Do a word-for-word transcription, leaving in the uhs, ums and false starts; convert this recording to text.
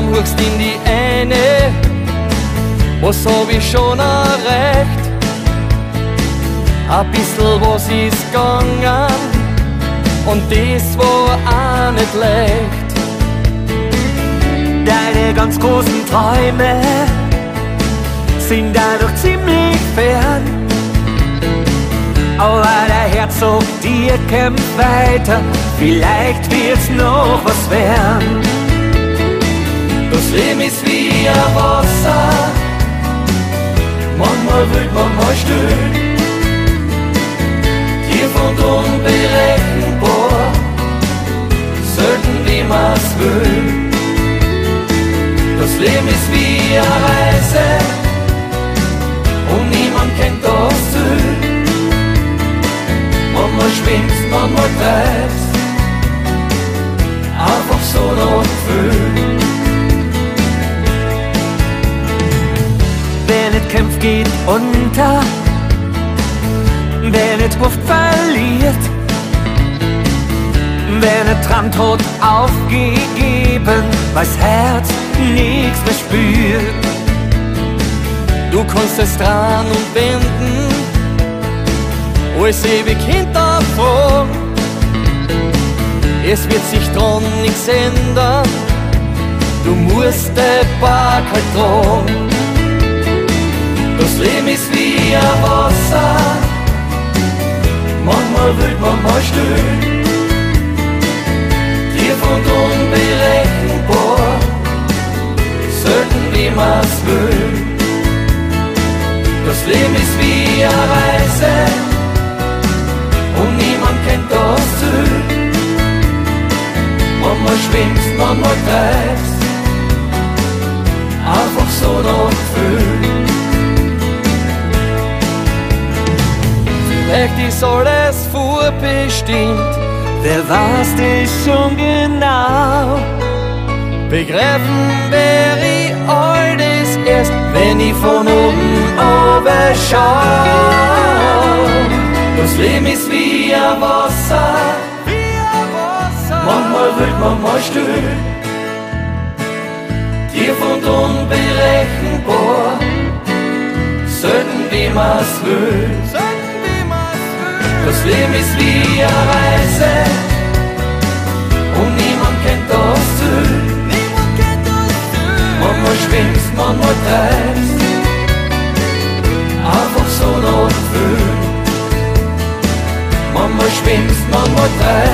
suchst in die eine, was hab ich schon erreicht? Ein bisschen was ist gegangen und das war auch nicht leicht. Deine ganz großen Träume sind dadurch ziemlich fern, aber der Herzog dir kämpft weiter, vielleicht wird's noch was werden. Das Leben ist wie ein Wasser, manchmal wild, manchmal still, tief und unberechenbar, selten wie man's will. Das Leben ist wie eine Reise und niemand kennt das Ziel. Manchmal schwimmst, manchmal treibst, einfach so noch Gefühl. Wer nicht kämpft, geht unter, wer nicht hofft, verliert. Wer nicht träumt, hat aufgegeben, weil's Herz nichts mehr spürt. Du kannst es dran und wenden, alles ewig hinterfragen. Es wird sich dran nichts ändern, du musst den Berg halt tragen. Das Leben ist wie ein Wasser, manchmal wild, manchmal still, tief und unberechenbar, selten wie man's will. Das Leben ist wie eine Reise und niemand kennt das Ziel. Manchmal schwimmst, manchmal treibst, einfach so noch Gefühl. Vielleicht ist alles vorbestimmt, wer weiß das schon genau? Begreifen wär ich all das erst, wenn ich von oben runter schau. Das Leben ist wie ein Wasser, manchmal wild, manchmal still, tief und unberechenbar, selten wie man's will. Das Leben ist wie eine Reise und niemand kennt das Ziel. Manchmal schwimmst, manchmal treibst, einfach so noch Gefühl. Manchmal schwimmst, manchmal treibst.